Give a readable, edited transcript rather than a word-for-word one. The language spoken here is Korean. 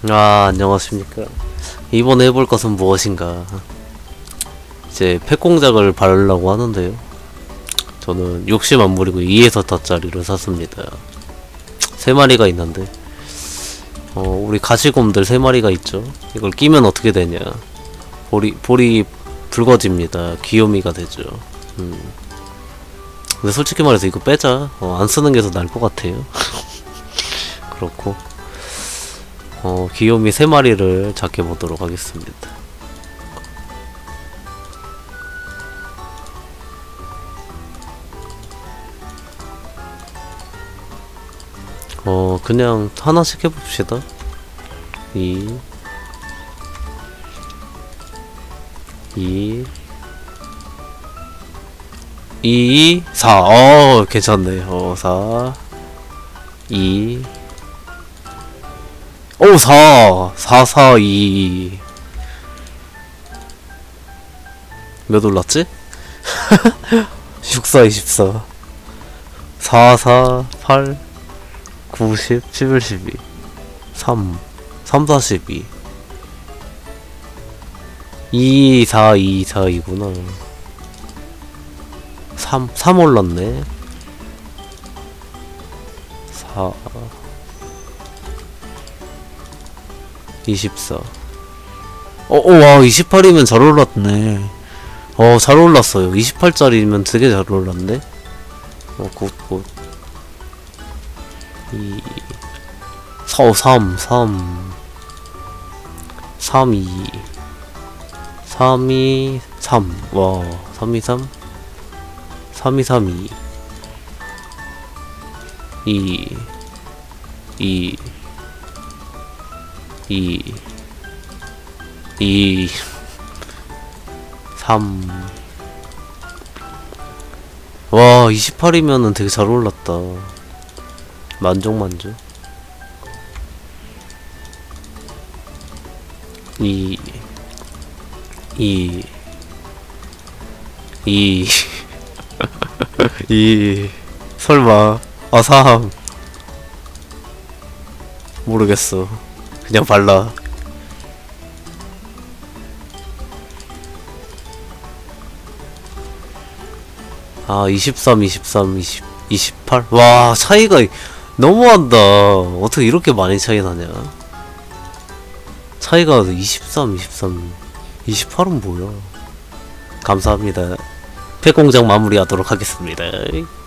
안녕하십니까. 이번에 해볼 것은 무엇인가. 이제 팩공작을 바르려고 하는데요. 저는 욕심 안 부리고 2에서 5짜리를 샀습니다. 3마리가 있는데 우리 가시곰들 3마리가 있죠. 이걸 끼면 어떻게 되냐. 볼이 붉어집니다. 귀요미가 되죠. 근데 솔직히 말해서 이거 빼자. 안 쓰는 게 더 나을 것 같아요. 그렇고 귀요미 3마리를 잡게 보도록 하겠습니다. 그냥 하나씩 해봅시다. 2 4. 괜찮네. 4 2 4 2 몇 올랐지? 64 24 4 4 8 90 11 12 3 4 12 2 4 2 4 2구나. 3 올랐네. 4 24 와 28이면 잘 올랐네. 잘 올랐어요. 28짜리면 되게 잘 올랐네. 굿 2 4 3 3 3 2 3 2 3 와 3 2 3 3 2 3 2 2 3 와 28이면은 되게 잘 올랐다. 만족 2 설마 3 모르겠어. 그냥 발라. 아 23 23 20 28 와 차이가 너무한다. 어떻게 이렇게 많이 차이 나냐. 차이가 23 23 28은 뭐야. 감사합니다. 팩공장 마무리하도록 하겠습니다.